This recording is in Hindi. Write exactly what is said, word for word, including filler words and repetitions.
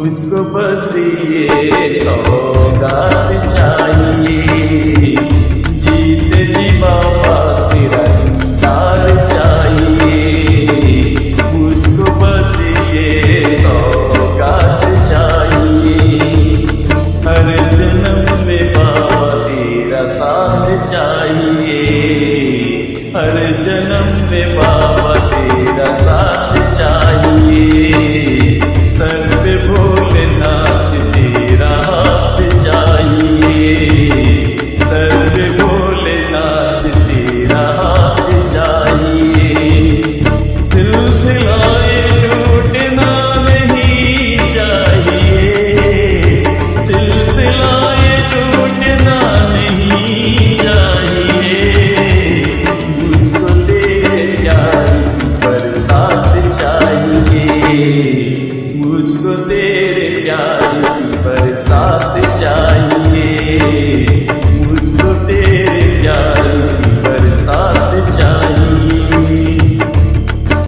मुझको बस ये सौगात चाहिए, जीते जी बाबा तेरा प्यार चाहिए। मुझको बस ये सौगात चाहिए, हर जन्म में बाबा तेरा साथ चाहिए, हर जन्म में बाबा तेरा साथ चाहिए। सर पे भोलेनाथ तेरा हाथ चाहिए, सर पे भोलेनाथ तेरा हाथ चाहिए। सिलसिलाए टूटना नहीं चाहिए, सिलसिलाए टूटना नहीं चाहिए। मुझको तेरे प्यार की बरसात चाहिए, मुझको तेरे प्यार की बरसात चाहिए।